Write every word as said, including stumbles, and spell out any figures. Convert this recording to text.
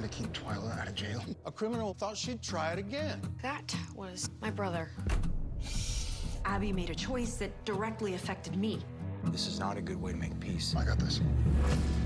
to keep Twyla out of jail. A criminal thought she'd try it again. That was my brother. Abby made a choice that directly affected me. This is not a good way to make peace. I got this.